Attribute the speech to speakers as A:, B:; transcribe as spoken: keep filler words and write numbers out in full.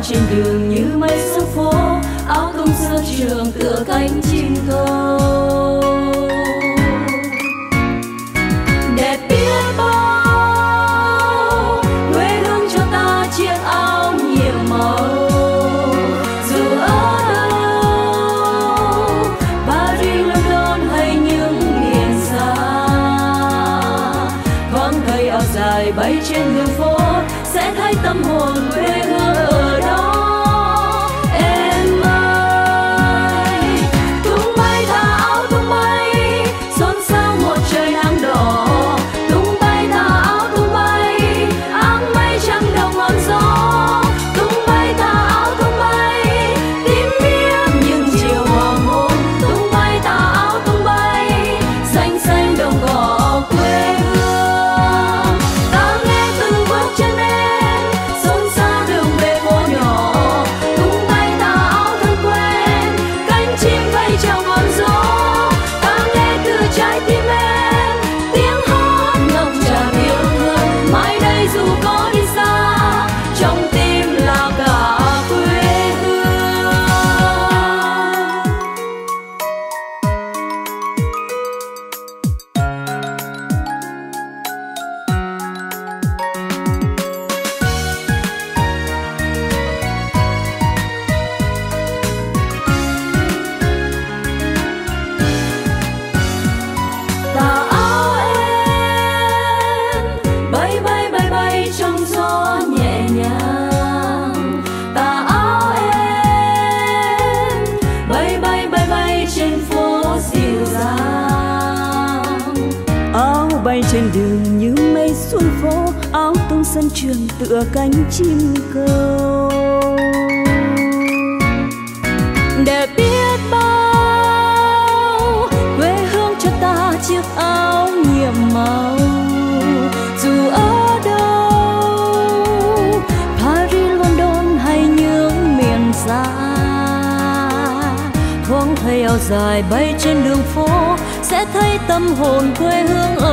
A: trên đường như mây xuống phố, áo tung sơ trường tựa cánh chim câu. Đẹp biết bao quê hương cho ta chiếc áo nhiệm màu, dù ở đâu Paris, London hay những miền xa, thoáng thấy áo dài bay trên đường phố sẽ thấy tâm hồn quê hương ở đó. Em ơi, tung bay tà áo tung bay, xôn xao một trời nắng đỏ. Tung bay tà áo tung bay, áng mây trắng đầu ngọn gió. Tung bay tà áo tung bay, tím biếc những chiều hoàng hôn. Tung bay tà áo tung bay, xanh xanh đồng cỏ quê hương. Ta nghe từng bước chân em xôn xao đường về phố nhỏ. Tung bay tà áo thân quen, cánh chim vẫy chào ngọn gió. Ta nghe từ trái tim em tiếng hát ngập tràn yêu thương. Mai đây dù có đi xa, trong tim là cả quê hương. Tà áo em bay bay bay bay trong gió nhẹ nhàng. Tà áo em bay bay bay bay trên phố dịu dàng.
B: Áo bay trên đường như mây xuống phố, áo tung sân trường tựa cánh chim câu. Đẹp biết bao quê hương cho ta chiếc áo nhiệm màu, dù ở đâu Paris, London hay những miền xa, thoáng thấy áo dài bay trên đường phố sẽ thấy tâm hồn quê hương